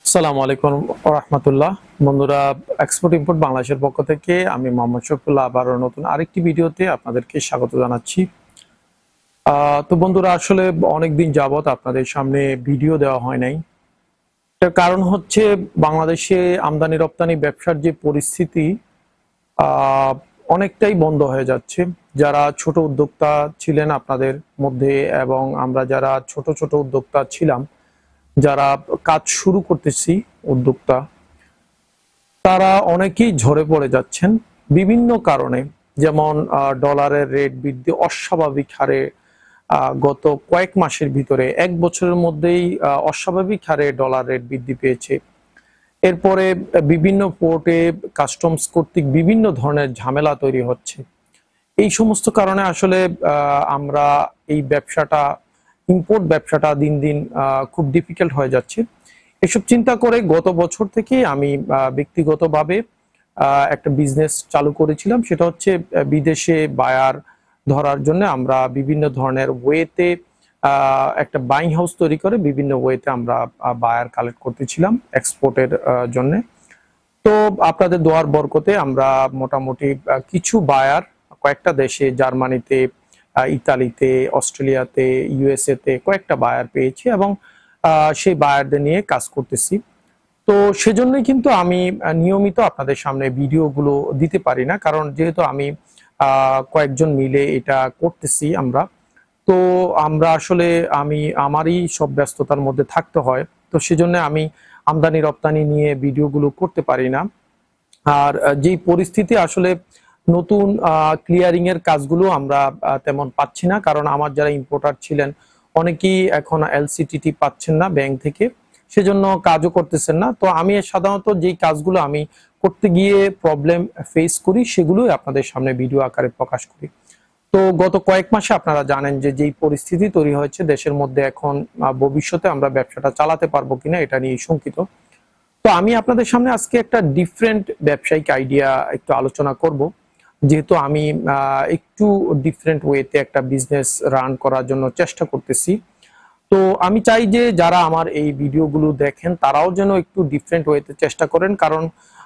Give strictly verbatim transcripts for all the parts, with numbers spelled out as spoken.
আসসালামু আলাইকুম ওয়া রাহমাতুল্লাহ। বন্ধুরা, এক্সপোর্ট ইম্পোর্ট বাংলাদেশের পক্ষ থেকে আমি মোহাম্মদ শফিউল্লাহ আবারও নতুন আরেকটি ভিডিওতে আপনাদেরকে স্বাগত জানাচ্ছি। আহ, তো বন্ধুরা, আসলে অনেকদিন যাবত আপনাদের সামনে ভিডিও দেওয়া হয় নাই। এর কারণ হচ্ছে বাংলাদেশে আমদানি রপ্তানি ব্যবসার যে পরিস্থিতি আহ, অনেকটাই বন্ধ হয়ে যাচ্ছে। যারা ছোট উদ্যোক্তা ছিলেন আপনাদের মধ্যে এবং আমরা যারা ছোট ছোট উদ্যোক্তা ছিলাম, যারা কাজ শুরু করতেছি উদ্যোক্তা, তারা অনেকেই ঝরে পড়ে যাচ্ছেন বিভিন্ন কারণে। যেমন আহ, ডলারের রেট বৃদ্ধি অস্বাভাবিক হারে আহ, গত কয়েক মাসের ভিতরে এক বছরের মধ্যেই আহ, অস্বাভাবিক হারে ডলার রেট বৃদ্ধি পেয়েছে। এরপরে বিভিন্ন পোর্টে কাস্টমস কর্তৃক বিভিন্ন ধরনের ঝামেলা তৈরি হচ্ছে। এই সমস্ত কারণে আসলে আহ, আমরা এই ব্যবসাটা, ইম্পোর্ট ব্যবসাটা দিন দিন আহ, খুব ডিফিকাল্ট হয়ে যাচ্ছে। এসব চিন্তা করে গত বছর থেকে আমি আহ, ব্যক্তিগতভাবে আহ, একটা বিজনেস চালু করেছিলাম। সেটা হচ্ছে আহ, বিদেশে বায়ার ধরার জন্য আমরা বিভিন্ন ধরনের ওয়েতে একটা বাইং হাউস তৈরি করে বিভিন্ন ওয়েতে আমরা বায়ার কালেক্ট করতেছিলাম এক্সপোর্টের জন্য। তো আপনাদের দোয়ার বরকতে আমরা মোটামুটি আহ, কিছু বায়ার কয়েকটা দেশে, জার্মানিতে, আহ, ইতালিতে, অস্ট্রেলিয়াতে, ইউএসএ তে কয়েকটা বায়ার পেয়েছি এবং আহ, সেই বায়ারদের নিয়ে কাজ করতেছি। তো সেজন্যই কিন্তু আমি আহ, নিয়মিত আপনাদের সামনে ভিডিওগুলো দিতে পারি না, কারণ যেহেতু আমি আহ, কয়েকজন মিলে এটা করতেছি আমরা। তো আমরা আসলে আমি আমারই সব ব্যস্ততার মধ্যে থাকতে হয়। তো সেজন্য আমি আমদানি রপ্তানি নিয়ে ভিডিওগুলো করতে পারি না। আর আহ, যেই পরিস্থিতি আসলে নতুন ক্লিয়ারিং এর কাজগুলো আমরা আহ, তেমন পাচ্ছি না, কারণ আমার যারা ইম্পোর্টার ছিলেন অনেকেই এখন এলসিটিটি পাচ্ছেন না ব্যাংক থেকে, সেজন্য কাজও করতেছেন না। তো আমি সাধারণত যেই কাজগুলো আমি করতে গিয়ে প্রবলেম ফেস করি সেগুলোই আপনাদের সামনে ভিডিও আকারে প্রকাশ করি। তো গত কয়েক মাসে আপনারা জানেন যে যেই পরিস্থিতি তৈরি হয়েছে দেশের মধ্যে, এখন আহ, ভবিষ্যতে আমরা ব্যবসাটা চালাতে পারবো কিনা এটা নিয়ে শঙ্কিত। তো আমি আপনাদের সামনে আজকে একটা ডিফারেন্ট ব্যবসায়িক আইডিয়া একটু আলোচনা করব, যেহেতু আমি আহ, একটু ডিফারেন্ট ওয়েতে একটা বিজনেস রান করার জন্য চেষ্টা করতেছি। তো আমি চাই যে যারা আমার এই ভিডিওগুলো দেখেন তারাও যেন একটু ডিফারেন্ট ওয়েতে চেষ্টা করেন, কারণ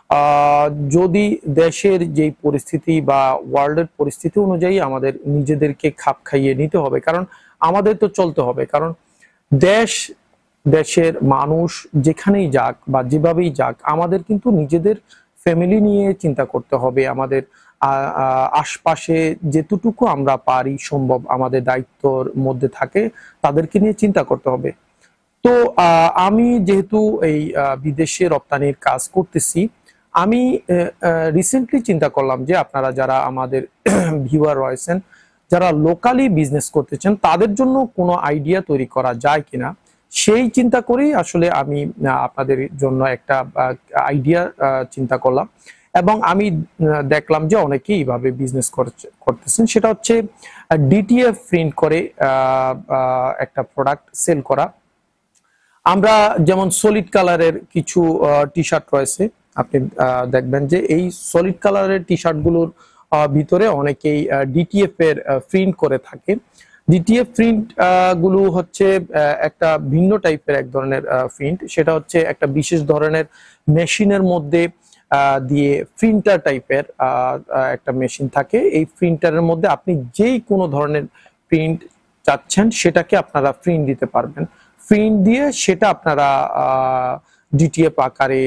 আহ, যদি দেশের যেই পরিস্থিতি বা ওয়ার্ল্ডের পরিস্থিতি অনুযায়ী আমাদের নিজেদেরকে খাপ খাইয়ে নিতে হবে, কারণ আমাদের তো চলতে হবে। কারণ দেশ, দেশের মানুষ যেখানেই যাক বা যেভাবেই যাক, আমাদের কিন্তু নিজেদের ফ্যামিলি নিয়ে চিন্তা করতে হবে। আমাদের আহ, আহ, আশপাশে যেতটুকু আমরা পারি সম্ভব আমাদের দায়িত্বর মধ্যে থাকে তাদেরকে নিয়ে চিন্তা করতে হবে। তো আহ, আমি যেহেতু এই আহ, বিদেশে রপ্তানির কাজ করতেছি, আমি রিসেন্টলি চিন্তা করলাম যে আপনারা যারা আমাদের ভিউয়ার রয়েছেন, যারা লোকালি বিজনেস করতেছেন, তাদের জন্য কোনো আইডিয়া তৈরি করা যায় কিনা সেই চিন্তা করেই আসলে আমি আহ, আপনাদের জন্য একটা আইডিয়া চিন্তা করলাম। এবং আমি আহ, দেখলাম যে অনেকেই এইভাবে বিজনেস করতেছেন। সেটা হচ্ছে ডিটিএফ প্রিন্ট করে আহ, আহ, একটা প্রোডাক্ট সেল করা। আমরা যেমন সলিড কালারের কিছু টি শার্ট রয়েছে, আপনি আহ, দেখবেন যে এই সলিড কালারের টি শার্ট গুলোর আহ, ভিতরে অনেকেই ডিটিএফ এর প্রিন্ট করে থাকে। ডিটিএফ প্রিন্ট গুলো হচ্ছে আহ, একটা ভিন্ন টাইপের এক ধরনের প্রিন্ট। সেটা হচ্ছে একটা বিশেষ ধরনের মেশিনের মধ্যে আহ, দিয়ে প্রিন্টার টাইপের একটা মেশিন থাকে। এই প্রিন্টারের মধ্যে আপনি যেই কোনো ধরনের প্রিন্ট চাচ্ছেন সেটাকে আপনারা প্রিন্ট দিতে পারবেন। প্রিন্ট দিয়ে সেটা আপনারা ডিটিএফ আকারে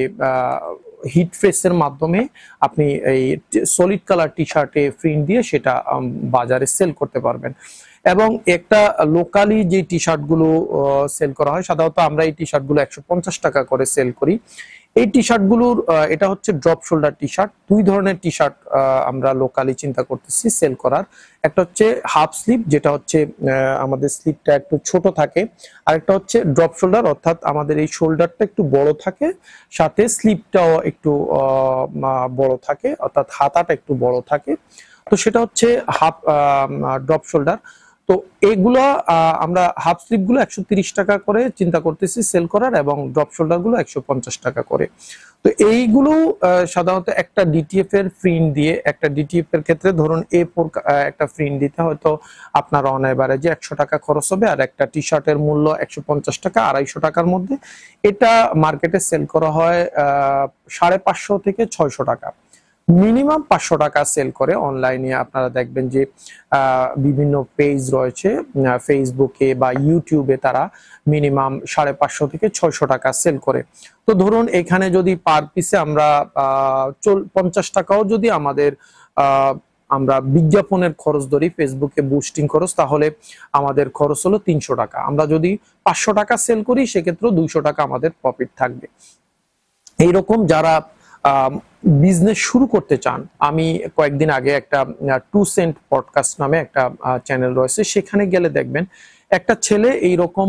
হিট ফেসের মাধ্যমে আপনি এই সলিড কালার টি শার্টে প্রিন্ট দিয়ে সেটা আম, বাজারে সেল করতে পারবেন। এবং একটা লোকালি যে টি শার্ট গুলো সেল করা হয়, সাধারণত আমরা এই টি শার্ট গুলো একশো পঞ্চাশ টাকা করে সেল করি। এই টি শার্ট গুলোর আহ, এটা হচ্ছে ড্রপ শোল্ডার টি শার্ট। দুই ধরনের টি শার্ট আমরা লোকালি চিন্তা করতেছি সেল করার। একটা হচ্ছে হাফ স্লিভ, যেটা হচ্ছে আহ, আমাদের স্লিভটা একটু ছোট থাকে। আর একটা হচ্ছে ড্রপ শোল্ডার, অর্থাৎ আমাদের এই শোল্ডারটা একটু বড় থাকে, সাথে স্লিভটাও একটু আহ, আহ, বড় থাকে, অর্থাৎ হাতাটা একটু বড় থাকে। তো সেটা হচ্ছে হাফ ড্রপ শোল্ডার। তো এগুলা আমরা হাফ স্লিপ গুলো একশো তিরিশ টাকা করে চিন্তা করতেছি সেল করার, এবং ড্রপ শোল্ডার গুলো একশো পঞ্চাশ টাকা করে। তো এইগুলো সাধারণত একটা ডিটিএফ এর প্রিন্ট দিয়ে, একটা ডিটিএফ এর ক্ষেত্রে ধরুন এ ফোর একটা প্রিন্ট দিতে হয়তো আপনার অন এভারেজে একশো টাকা খরচ হবে, আর একটা টি শার্টের মূল্য একশো পঞ্চাশ টাকা আড়াইশো টাকার মধ্যে। এটা মার্কেটে সেল করা হয় আহ সাড়ে পাঁচশো থেকে ছয়শো টাকা, মিনিমাম পাঁচশো টাকা সেল করে। অনলাইনে আপনারা দেখবেন যে বিভিন্ন পেজ রয়েছে ফেসবুকে বা ইউটিউবে, তারা মিনিমাম সাড়ে পাঁচশো থেকে ছয়শো টাকা সেল করে। তো ধরুন এখানে যদি পার পিসে আমরা আহ পঞ্চাশ টাকাও যদি আমাদের আহ আমরা বিজ্ঞাপনের খরচ ধরি, ফেসবুকে বুস্টিং খরচ, তাহলে আমাদের খরচ হলো তিনশো টাকা। আমরা যদি পাঁচশো টাকা সেল করি সেক্ষেত্রে দুইশো টাকা আমাদের প্রফিট থাকবে। এইরকম যারা বিজনেস শুরু করতে চান, আমি কয়েকদিন আগে একটা টু সেন্ট পডকাস্ট নামে একটা চ্যানেল রয়েছে, সেখানে গেলে দেখবেন একটা ছেলে এইরকম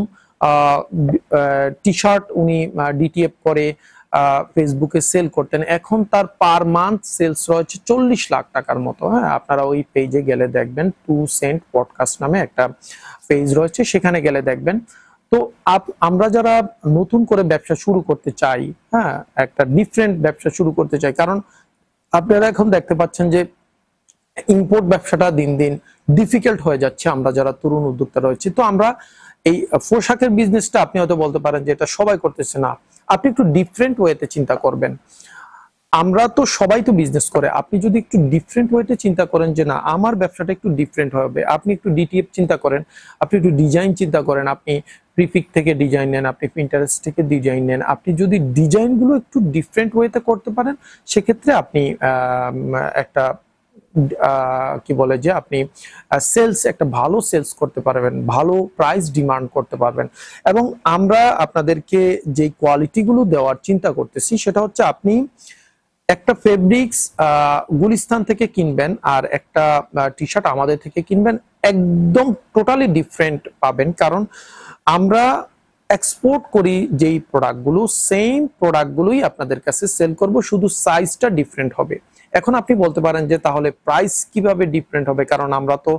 টি শার্ট উনি ডিটিএফ করে ফেসবুকে সেল করতেন। এখন তার পার মান্থ সেলস রয়েছে চল্লিশ লাখ টাকার মতো। হ্যাঁ, আপনারা ওই পেজে গেলে দেখবেন, টু সেন্ট পডকাস্ট নামে একটা পেজ রয়েছে, সেখানে গেলে দেখবেন। তো আমরা যারা নতুন করে ব্যবসা শুরু করতে চাই, হ্যাঁ, একটা ডিফারেন্ট ব্যবসা শুরু করতে চাই, কারণ আপনারা এখন দেখতে পাচ্ছেন যে ইম্পোর্ট ব্যবসাটা দিন দিন ডিফিকাল্ট হয়ে যাচ্ছে আমরা যারা তরুণ উদ্যোক্তা রয়েছে। তো আমরা এই পোশাকের বিজনেসটা, আপনি হয়তো বলতে পারেন যে এটা সবাই করতেছে, না, আপনি একটু ডিফারেন্ট ওয়েতে চিন্তা করবেন। আমরা তো সবাই তো বিজনেস করে, আপনি যদি একটু ডিফারেন্ট ওয়েতে চিন্তা করেন যে না আমার ব্যবসাটা একটু ডিফারেন্ট হবে, আপনি একটু ডিটিএফ চিন্তা করেন, আপনি একটু ডিজাইন চিন্তা করেন, আপনি প্রিপিক থেকে ডিজাইন নেন, আপনি পিন্টারেস্ট থেকে ডিজাইন নেন, আপনি যদি ডিজাইনগুলো একটু ডিফারেন্ট ওয়েতে করতে পারেন, সেক্ষেত্রে আপনি একটা কি বলে যে আপনি সেলস একটা ভালো সেলস করতে পারবেন, ভালো প্রাইস ডিমান্ড করতে পারবেন। এবং আমরা আপনাদেরকে যে কোয়ালিটিগুলো দেওয়ার চিন্তা করতেছি সেটা হচ্ছে, আপনি একটা ফেব্রিক্স গুলিস্তান থেকে কিনবেন আর একটা টি শার্ট আমাদের থেকে কিনবেন, একদম টোটালি ডিফারেন্ট পাবেন। কারণ আমরা এক্সপোর্ট করি যেই প্রোডাক্টগুলো, সেম প্রোডাক্টগুলোই আপনাদের কাছে সেল করব, শুধু সাইজটা ডিফারেন্ট হবে। এখন আপনি বলতে পারেন যে তাহলে প্রাইস কিভাবে ডিফারেন্ট হবে, কারণ আমরা তো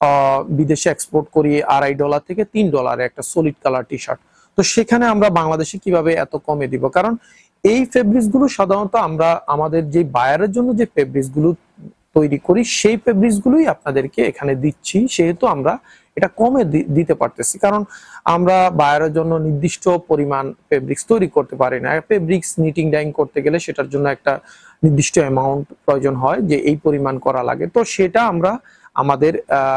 বিদেশে এক্সপোর্ট করি আড়াই ডলার থেকে তিন ডলারে একটা সলিড কালার টি শার্ট। তো সেখানে আমরা বাংলাদেশে কিভাবে এত কমে দিব? কারণ এই ফেব্রিক্স গুলো সাধারণত আমরা আমাদের যে বায়ারের জন্য যে ফেব্রিক্স গুলো তৈরি করি, সেই ফেব্রিক্স গুলোই আপনাদেরকে এখানে দিচ্ছি, সেহেতু আমরা এটা কমে দিতে পারতেছি। কারণ আমরা বায়ারের জন্য নির্দিষ্ট পরিমাণ ফেব্রিক্স তৈরি করতে পারি না। ফেব্রিক্স নিটিং ডাইং করতে গেলে সেটার জন্য একটা নির্দিষ্ট অ্যামাউন্ট প্রয়োজন হয়, যে এই পরিমাণ করা লাগে। তো সেটা আমরা আমাদের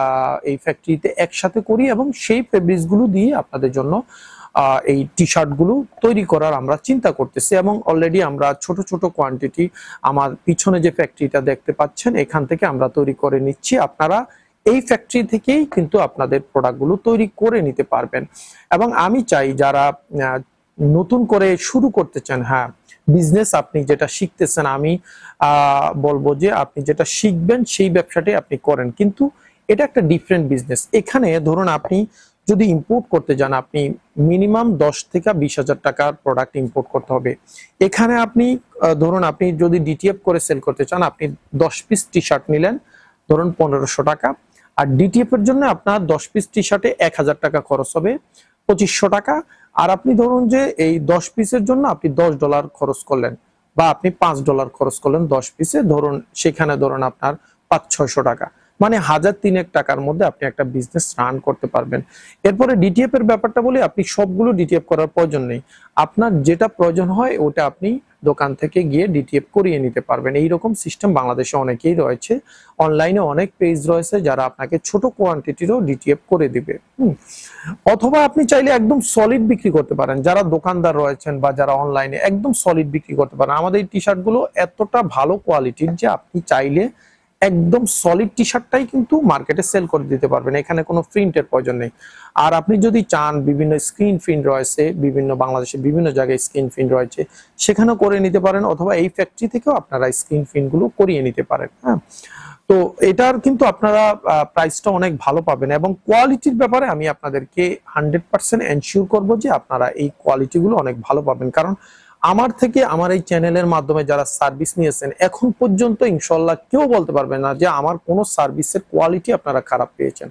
এই ফ্যাক্টরিতে একসাথে করি, এবং সেই ফেব্রিক্স গুলো দিয়ে আপনাদের জন্য এই টি শার্ট গুলো তৈরি করার আমরা চিন্তা করতেছি। এবং অলরেডি আমরা ছোট ছোট কোয়ান্টিটি আমার পিছনে যে ফ্যাক্টরিটা দেখতে পাচ্ছেন, এখান থেকে আমরা তৈরি করে নিচ্ছি। আপনারা এই ফ্যাক্টরি থেকেই কিন্তু আপনাদের প্রোডাক্টগুলো তৈরি করে নিতে পারবেন। এবং আমি চাই যারা নতুন করে শুরু করতে চান, হ্যাঁ, বিজনেস আপনি যেটা শিখতেছেন, আমি আহ বলবো যে আপনি যেটা শিখবেন সেই ব্যবসাটাই আপনি করেন, কিন্তু এটা একটা ডিফারেন্ট বিজনেস। এখানে ধরুন আপনি যদি ইম্পোর্ট করতে যান, আপনি মিনিমাম দশ থেকে বিশ হাজার টাকার প্রোডাক্ট ইম্পোর্ট করতে হবে। এখানে আপনি ধরুন আপনি যদি ডিটিএফ করে সেল করতে চান, আপনি দশ পিস টি শার্ট নিলেন ধরুন পনেরোশো টাকা, আর ডিটিএফ এর জন্য আপনার দশ পিস টি শার্টে এক হাজার টাকা খরচ হবে, পঁচিশশো টাকা। আর আপনি ধরুন যে এই দশ পিসের জন্য আপনি দশ ডলার খরচ করলেন, বা আপনি পাঁচ ডলার খরচ করলেন দশ পিসে, ধরুন সেখানে ধরুন আপনার পাঁচ ছয়শো টাকা, মানে হাজার তিনেক টাকার মধ্যে আপনি একটা বিজনেস রান করতে পারবেন। এরপরে ডিটিএফ এর ব্যাপারটা বলি, আপনি সবগুলো ডিটিএফ করার প্রয়োজন নেই, আপনার যেটা প্রয়োজন হয় ওটা আপনি দোকান থেকে গিয়ে ডিটিএফ করিয়ে নিতে পারবেন। এইরকম সিস্টেম বাংলাদেশে অনেকেই রয়েছে, অনলাইনে অনেক পেজ রয়েছে যারা আপনাকে ছোট কোয়ান্টিটিরও ডিটিএফ করে দিবে। অথবা আপনি চাইলে একদম সলিড বিক্রি করতে পারেন, যারা দোকানদার রয়েছেন বা যারা অনলাইনে একদম সলিড বিক্রি করতে পারেন। আমাদের এই টি শার্ট গুলো এতটা ভালো কোয়ালিটির যে আপনি চাইলে একদম সলিড টি শার্টটাই কিন্তু মার্কেটে সেল করে দিতে পারবেন, এখানে কোনো প্রিন্টের প্রয়োজন নেই। আর আপনি যদি চান, বিভিন্ন স্ক্রিন প্রিন্ট রয়েছে, বিভিন্ন বাংলাদেশে বিভিন্ন জায়গায় স্ক্রিন প্রিন্ট রয়েছে, সেখানেও করে নিতে পারেন, অথবা এই ফ্যাক্টরি থেকেও আপনারা স্ক্রিন প্রিন্ট গুলো করিয়ে নিতে পারেন। হ্যাঁ, তো এটার কিন্তু আপনারা প্রাইসটা অনেক ভালো পাবেন, এবং কোয়ালিটির ব্যাপারে আমি আপনাদেরকে হান্ড্রেড পার্সেন্ট এনশিওর করবো যে আপনারা এই কোয়ালিটি গুলো অনেক ভালো পাবেন। কারণ আমার থেকে, আমার এই চ্যানেলের মাধ্যমে যারা সার্ভিস নিয়েছেন, এখন পর্যন্ত ইনশাল্লাহ কেউ বলতে পারবে না যে আমার কোনো সার্ভিসের কোয়ালিটি আপনারা খারাপ পেয়েছেন।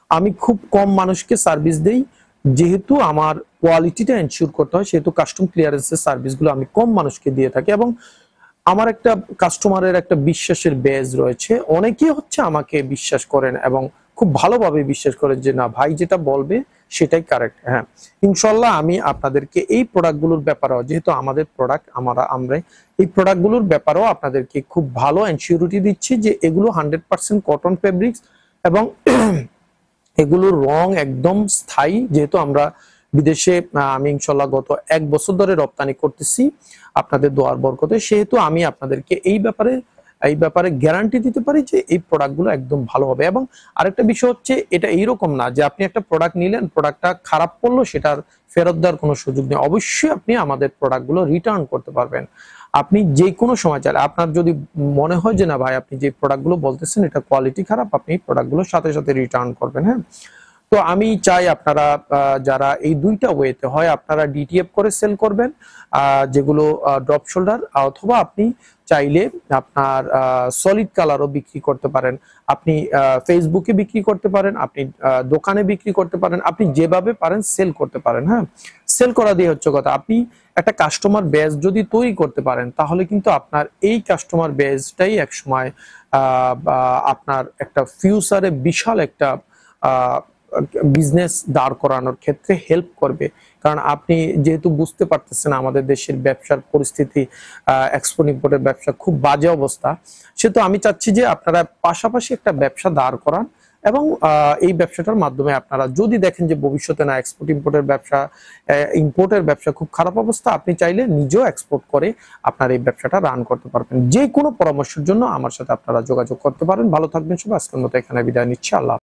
আমি খুব কম মানুষকে সার্ভিস দেই, যেহেতু আমার কোয়ালিটিটা এনশিওর করতে হয়, সেহেতু কাস্টম ক্লিয়ারেন্সের সার্ভিসগুলো আমি কম মানুষকে দিয়ে থাকি। এবং আমার একটা কাস্টমারের একটা বিশ্বাসের বেজ রয়েছে, অনেকেই হচ্ছে আমাকে বিশ্বাস করেন এবং খুব ভালোভাবে বিশ্বাস করেন যে না ভাই যেটা বলবে সেটাই কারেক্ট। হ্যাঁ, ইনশাল্লাহ আমি আপনাদেরকে এই প্রোডাক্টগুলোর ব্যাপারেও, যেহেতু আমাদের প্রোডাক্ট আমরা আমরা এই প্রোডাক্টগুলোর ব্যাপারেও আপনাদেরকে খুব ভালো এনশিওরিটি দিচ্ছি যে এগুলো হান্ড্রেড পার্সেন্ট কটন ফেব্রিক্স এবং এগুলোর রং একদম স্থায়ী। যেহেতু আমরা বিদেশে, আমি ইনশাল্লাহ গত এক বছর ধরে রপ্তানি করতেছি আপনাদের দোয়ার বরকতে, সেহেতু আমি আপনাদেরকে এই ব্যাপারে এই ব্যাপারে গ্যারান্টি দিতে পারি যে এই প্রোডাক্টগুলো একদম ভালো হবে। এবং আরেকটা বিষয় হচ্ছে, এটা এইরকম না যে আপনি একটা প্রোডাক্ট নিলেন, প্রোডাক্টটা খারাপ পড়লো, সেটার ফেরত দেওয়ার কোনো সুযোগ নেই। অবশ্যই আপনি আমাদের প্রোডাক্টগুলো রিটার্ন করতে পারবেন, আপনি যে কোনো সময় চাইলে। আপনার যদি মনে হয় যে না ভাই আপনি যে প্রোডাক্টগুলো বলতেছেন এটা কোয়ালিটি খারাপ, আপনি প্রোডাক্টগুলোর সাথে সাথে রিটার্ন করবেন। হ্যাঁ, তো আমি চাই আপনারা যারা এই দুইটা ওয়েতে, হয় আপনারা ডিটিএফ করে সেল করবেন যেগুলো ড্রপ শোল্ডার, অথবা আপনি চাইলে আপনার সলিড কালারও বিক্রি করতে পারেন, আপনি ফেসবুকে বিক্রি করতে পারেন, আপনি দোকানে বিক্রি করতে পারেন, আপনি যেভাবে পারেন সেল করতে পারেন। হ্যাঁ, সেল করা দিয়ে হচ্ছে কথা, আপনি একটা কাস্টমার বেজ যদি তৈরি করতে পারেন তাহলে কিন্তু আপনার এই কাস্টমার বেজটাই একসময় আপনার একটা ফিউচারে বিশাল একটা বিজনেস দাঁড় করানোর ক্ষেত্রে হেল্প করবে। কারণ আপনি যেহেতু বুঝতে পারতেছেন আমাদের দেশের ব্যবসার পরিস্থিতি, এক্সপোর্ট ইম্পোর্টের ব্যবসা খুব বাজে অবস্থা, সেহেতু আমি চাচ্ছি যে আপনারা পাশাপাশি একটা ব্যবসা দাঁড় করান এবং এই ব্যবসাটার মাধ্যমে আপনারা যদি দেখেন যে ভবিষ্যতে না এক্সপোর্ট ইম্পোর্টের ব্যবসা, ইম্পোর্টের ব্যবসা খুব খারাপ অবস্থা, আপনি চাইলে নিজেও এক্সপোর্ট করে আপনার এই ব্যবসাটা রান করতে পারবেন। যে কোনো পরামর্শের জন্য আমার সাথে আপনারা যোগাযোগ করতে পারেন। ভালো থাকবেন সবাই, আজকের মতো এখানে বিদায় নিচ্ছি। আল্লাহ।